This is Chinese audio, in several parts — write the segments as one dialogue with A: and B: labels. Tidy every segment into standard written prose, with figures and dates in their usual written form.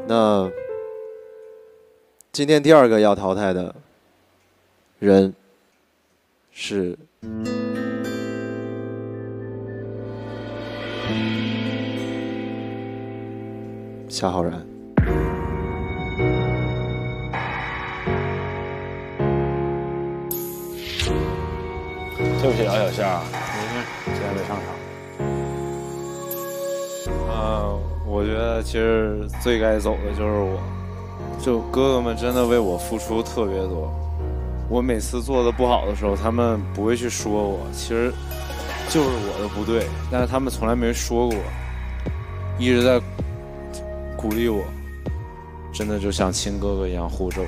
A: 那今天第2个要淘汰的人是夏浩然。
B: 对不起啊，小夏，今天没上场。我觉得其实最该走的就是我，就哥哥们真的为我付出特别多。我每次做的不好的时候，他们不会去说我，其实就是我的不对，但是他们从来没说过，一直在鼓励我，真的就像亲哥哥一样护着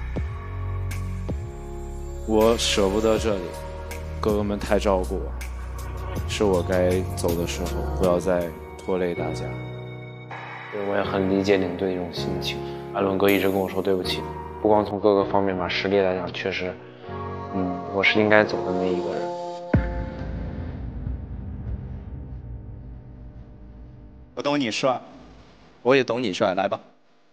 B: 我。我舍不得这里，哥哥们太照顾我，是我该走的时候，不要再拖累大家。
C: 我也很理解领队的一种心情。艾伦哥一直跟我说对不起，不光从各个方面吧，实力来讲，确实，我是应该走的那一个人。
D: 我懂你帅，我也懂你帅，来吧。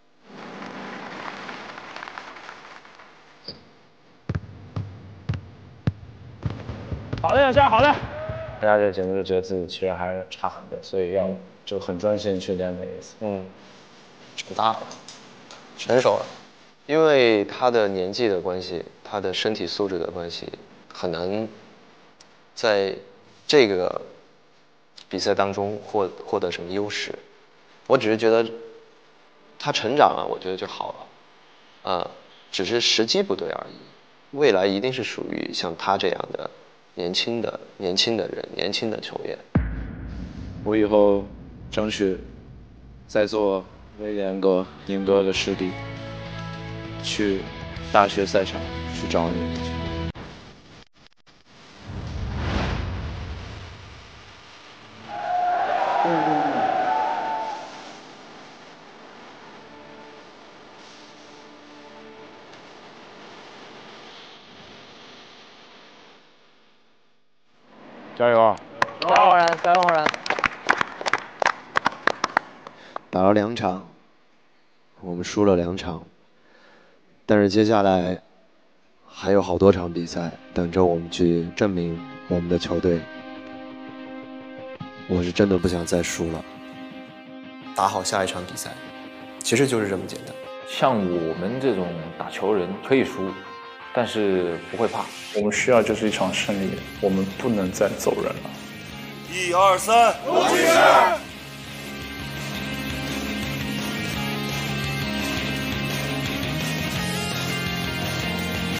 C: 好的，小夏，好的。大家这节目就觉得自己其实还是差很多，所以要就很专心去练每一次。
E: 长大了，成熟了，因为他的年纪的关系，他的身体素质的关系，很难在这个比赛当中获得什么优势。我只是觉得他成长了，我觉得就好了，只是时机不对而已。未来一定是属于像他这样的年轻的人，年轻的球员。
B: 我以后争取再做威廉哥、宁哥的师弟，去大学赛场去找你们。加油啊！
F: 加油，浩然，加油，浩然！
A: 打了2场，我们输了2场，但是接下来还有好多场比赛等着我们去证明我们的球队。我是真的不想再输了。
E: 打好下一场比赛，其实就是这么简单。
G: 像我们这种打球人可以输，但是不会怕。
H: 我们需要就是一场胜利，我们不能再走人了。
I: 1、2、3，罗金士。